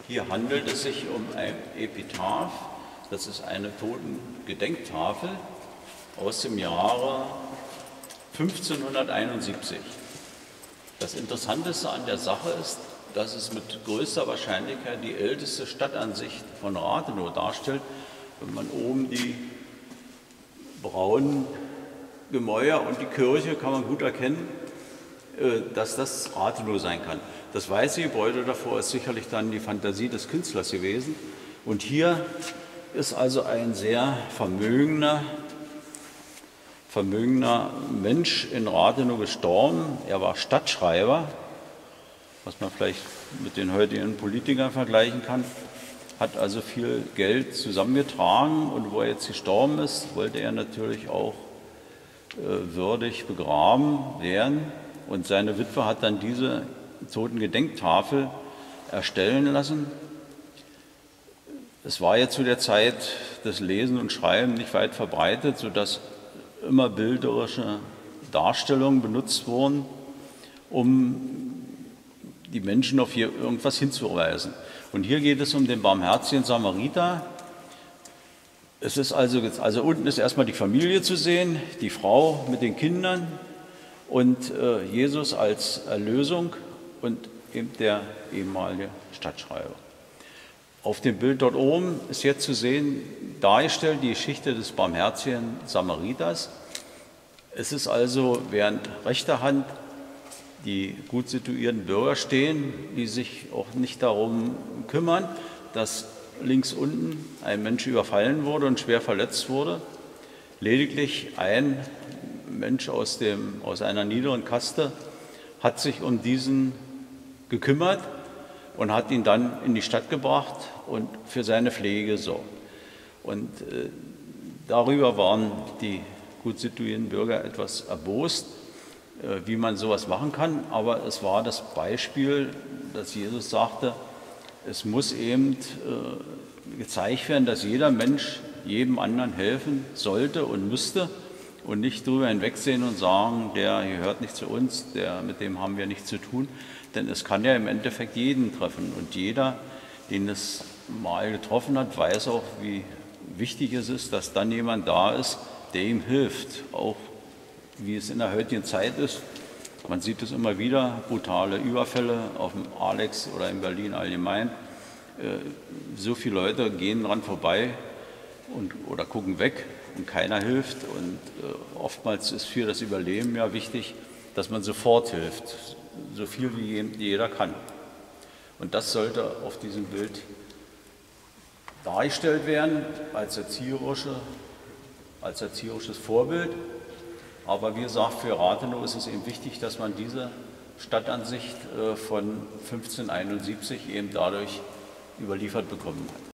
Hier handelt es sich um ein Epitaph, das ist eine Totengedenktafel aus dem Jahre 1571. Das Interessanteste an der Sache ist, dass es mit größter Wahrscheinlichkeit die älteste Stadtansicht von Rathenow darstellt, wenn man oben die braunen Gemäuer und die Kirche kann man gut erkennen, dass das Rathenow sein kann. Das weiße Gebäude davor ist sicherlich dann die Fantasie des Künstlers gewesen. Und hier ist also ein sehr vermögender Mensch in Rathenow gestorben. Er war Stadtschreiber, was man vielleicht mit den heutigen Politikern vergleichen kann, hat also viel Geld zusammengetragen und wo er jetzt gestorben ist, wollte er natürlich auch würdig begraben werden. Und seine Witwe hat dann diese Totengedenktafel erstellen lassen. Es war ja zu der Zeit des Lesen und Schreiben nicht weit verbreitet, sodass immer bilderische Darstellungen benutzt wurden, um die Menschen auf hier irgendwas hinzuweisen. Und hier geht es um den barmherzigen Samariter. Es ist also unten ist erstmal die Familie zu sehen, die Frau mit den Kindern und Jesus als Erlösung und eben der ehemalige Stadtschreiber. Auf dem Bild dort oben ist jetzt zu sehen, dargestellt die Geschichte des barmherzigen Samariters. Es ist also, während rechter Hand die gut situierten Bürger stehen, die sich auch nicht darum kümmern, dass links unten ein Mensch überfallen wurde und schwer verletzt wurde. Lediglich ein Mensch aus einer niederen Kaste hat sich um diesen gekümmert und hat ihn dann in die Stadt gebracht und für seine Pflege gesorgt. Und darüber waren die gut situierten Bürger etwas erbost, wie man sowas machen kann. Aber es war das Beispiel, dass Jesus sagte, es muss eben gezeigt werden, dass jeder Mensch jedem anderen helfen sollte und müsste und nicht drüber hinwegsehen und sagen, der gehört nicht zu uns, mit dem haben wir nichts zu tun. Denn es kann ja im Endeffekt jeden treffen. Und jeder, den es mal getroffen hat, weiß auch, wie wichtig es ist, dass dann jemand da ist, der ihm hilft. Auch wie es in der heutigen Zeit ist. Man sieht es immer wieder, brutale Überfälle auf dem Alex oder in Berlin allgemein. So viele Leute gehen dran vorbei oder gucken weg und keiner hilft. Und oftmals ist für das Überleben ja wichtig, dass man sofort hilft, so viel wie jeder kann. Und das sollte auf diesem Bild dargestellt werden als erzieherisches Vorbild. Aber wie gesagt, für Rathenow ist es eben wichtig, dass man diese Stadtansicht von 1571 eben dadurch überliefert bekommen hat.